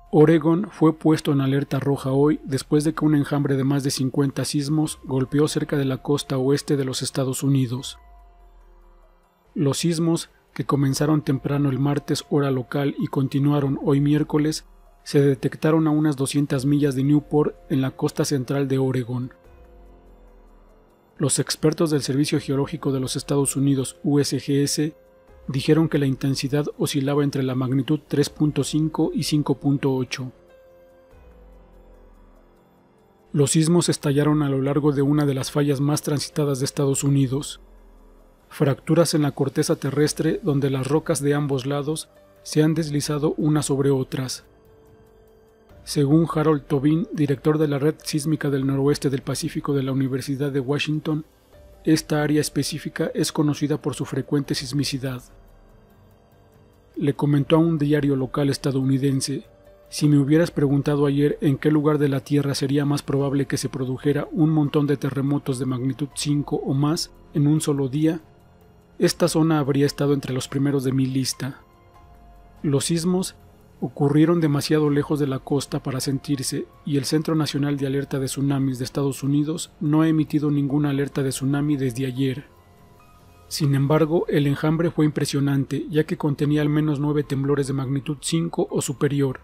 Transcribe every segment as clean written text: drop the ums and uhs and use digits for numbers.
Oregón fue puesto en alerta roja hoy después de que un enjambre de más de 50 sismos golpeó cerca de la costa oeste de los Estados Unidos. Los sismos, que comenzaron temprano el martes hora local y continuaron hoy miércoles, se detectaron a unas 200 millas de Newport en la costa central de Oregón. Los expertos del Servicio Geológico de los Estados Unidos, USGS, dijeron que la intensidad oscilaba entre la magnitud 3.5 y 5.8. Los sismos estallaron a lo largo de una de las fallas más transitadas de Estados Unidos. Fracturas en la corteza terrestre donde las rocas de ambos lados se han deslizado unas sobre otras. Según Harold Tobin, director de la Red Sísmica del Noroeste del Pacífico de la Universidad de Washington, esta área específica es conocida por su frecuente sismicidad. Le comentó a un diario local estadounidense: «Si me hubieras preguntado ayer en qué lugar de la Tierra sería más probable que se produjera un montón de terremotos de magnitud 5 o más en un solo día, esta zona habría estado entre los primeros de mi lista». Los sismos ocurrieron demasiado lejos de la costa para sentirse y el Centro Nacional de Alerta de Tsunamis de Estados Unidos no ha emitido ninguna alerta de tsunami desde ayer. Sin embargo, el enjambre fue impresionante, ya que contenía al menos 9 temblores de magnitud 5 o superior.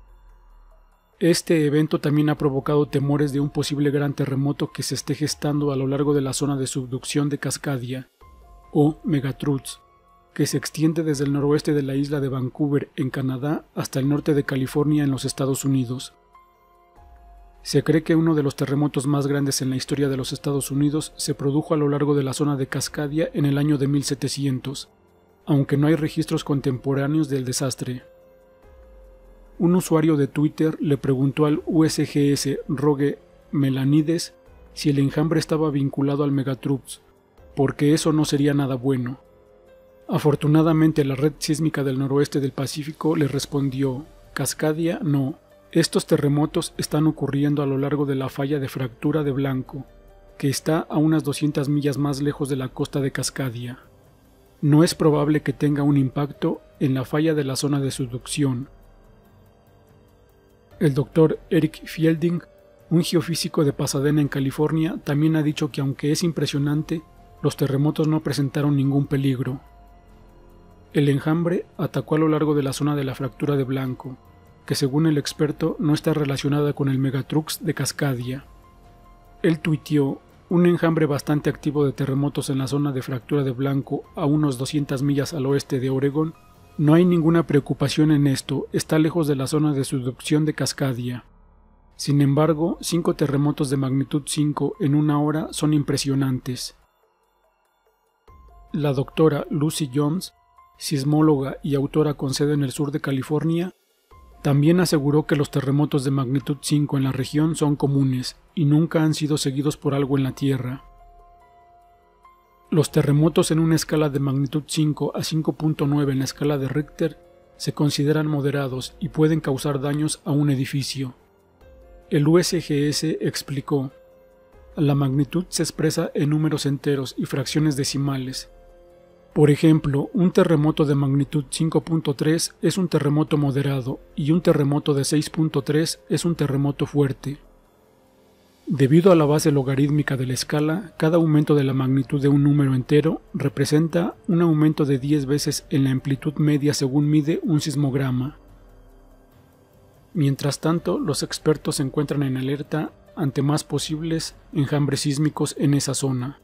Este evento también ha provocado temores de un posible gran terremoto que se esté gestando a lo largo de la zona de subducción de Cascadia, o Megatrux, que se extiende desde el noroeste de la isla de Vancouver, en Canadá, hasta el norte de California, en los Estados Unidos. Se cree que uno de los terremotos más grandes en la historia de los Estados Unidos se produjo a lo largo de la zona de Cascadia en el año de 1700, aunque no hay registros contemporáneos del desastre. Un usuario de Twitter le preguntó al USGS Roge Melanides si el enjambre estaba vinculado al Megatrux, porque eso no sería nada bueno. Afortunadamente, la Red Sísmica del Noroeste del Pacífico le respondió: «Cascadia, no. Estos terremotos están ocurriendo a lo largo de la falla de fractura de Blanco, que está a unas 200 millas más lejos de la costa de Cascadia. No es probable que tenga un impacto en la falla de la zona de subducción». El Dr. Eric Fielding, un geofísico de Pasadena en California, también ha dicho que aunque es impresionante, los terremotos no presentaron ningún peligro. El enjambre atacó a lo largo de la zona de la fractura de Blanco, que según el experto no está relacionada con el Megatrux de Cascadia. Él tuiteó: «Un enjambre bastante activo de terremotos en la zona de fractura de Blanco a unos 200 millas al oeste de Oregón. No hay ninguna preocupación en esto, está lejos de la zona de subducción de Cascadia. Sin embargo, 5 terremotos de magnitud 5 en una hora son impresionantes». La doctora Lucy Jones, sismóloga y autora con sede en el sur de California, también aseguró que los terremotos de magnitud 5 en la región son comunes y nunca han sido seguidos por algo en la Tierra. Los terremotos en una escala de magnitud 5 a 5.9 en la escala de Richter se consideran moderados y pueden causar daños a un edificio. El USGS explicó: «La magnitud se expresa en números enteros y fracciones decimales. Por ejemplo, un terremoto de magnitud 5.3 es un terremoto moderado y un terremoto de 6.3 es un terremoto fuerte. Debido a la base logarítmica de la escala, cada aumento de la magnitud de un número entero representa un aumento de 10 veces en la amplitud media según mide un sismograma». Mientras tanto, los expertos se encuentran en alerta ante más posibles enjambres sísmicos en esa zona.